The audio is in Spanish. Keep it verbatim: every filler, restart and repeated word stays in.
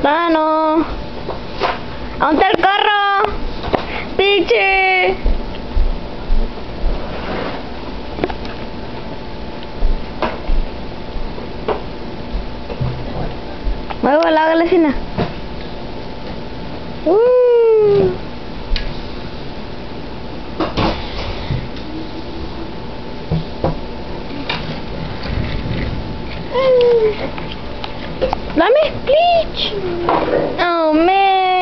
Mano. ¿A dónde está el carro? Piche. Muevo la galesina. Uh. Dame, please. Oh man.